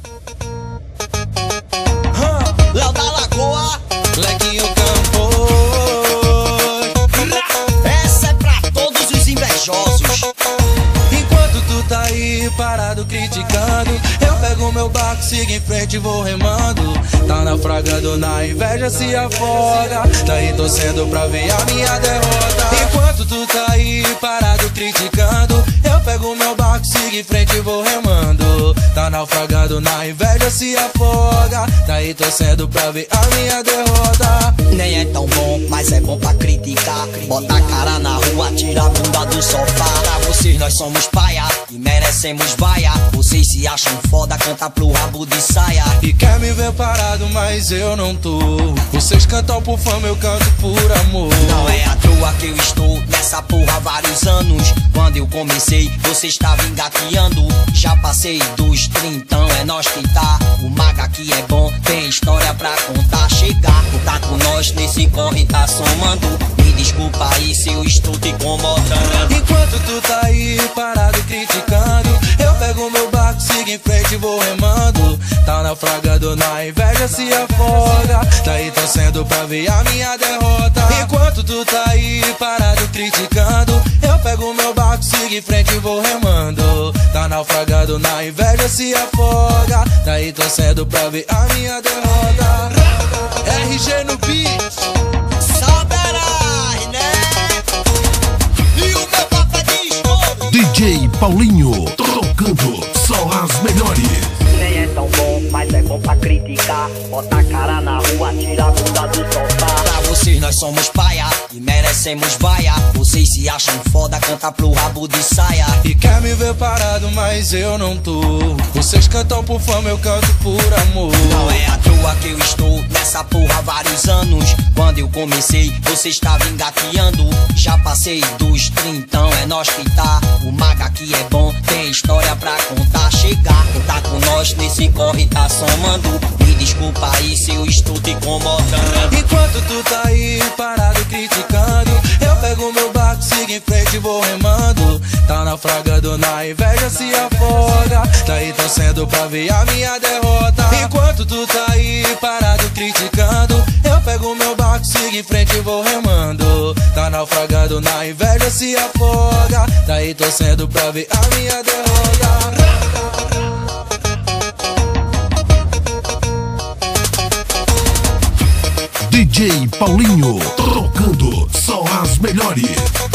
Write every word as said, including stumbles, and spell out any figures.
Léo da Lagoa, Lequinho Campo. essa é pra todos os invejosos. Enquanto tu tá aí parado criticando, eu pego meu barco, sigo em frente e vou remando. Tá naufragando na inveja, se afoga. Tá aí torcendo pra ver a minha derrota. Enquanto tu tá aí parado criticando, eu pego meu barco, sigo em frente e vou remando. Tá naufragando na inveja, se afoga. Tá aí torcendo pra ver a minha derrota. Nem é tão bom, mas é bom pra criticar. Bota a cara na rua, tira a bunda do sofá. Pra vocês nós somos paia e merecemos vaia. Vocês se acham foda, canta pro rabo de saia. E quer me ver parado, mas eu não tô. Vocês cantam por fama, eu canto por amor. Não é à toa que eu estou nessa porra há vários anos. Quando eu comecei, você estava engateando. Já passei dos trintão, é nós que tá. O maga aqui é bom, tem história pra contar. Chegar, tá com nós nesse corre, tá somando. Me desculpa aí se eu estou te incomodando. Enquanto tu tá aí parado criticando, eu pego meu barco, sigo em frente e vou remando. Tá naufragado na inveja, se afoga. Tá aí torcendo pra ver a minha derrota. Enquanto tu tá aí parado criticando, eu pego meu barco, sigo em frente e vou remando. Tá naufragado na inveja, se afoga. Tá aí torcendo pra ver a minha derrota. R G no beat. Saberás, né? E o meu papo é de estouro. D J Paulinho, tocando só as melhores. Nem é tão bom, mas é bom pra criticar. Bota a cara na rua, tira a bunda do sofá. Pra vocês nós somos paia e merecemos vaia. Vocês se acham foda, canta pro rabo de saia. E quer me ver parado, mas eu não tô. Vocês cantam por fama, eu canto por amor. Não é à toa que eu estou nessa porra há vários anos. Quando eu comecei, você estava engateando. Já passei dos trintão, é nós que tá. O maga aqui é bom, tem história pra contar. Chegar, tá com nós nesse corre, tá somando. Me desculpa aí se eu estou te incomodando. Enquanto tu tá aí parado criticando, eu pego meu barco, sigo em frente e vou remando. Tá naufragado na inveja, se afoga. Tá aí torcendo pra ver a minha derrota. Enquanto tu tá aí parado criticando, eu pego meu barco, sigo em frente e vou remando. Tá naufragado na inveja, se afoga. Tá aí torcendo pra ver a minha derrota. D J Paulinho, tocando só as melhores.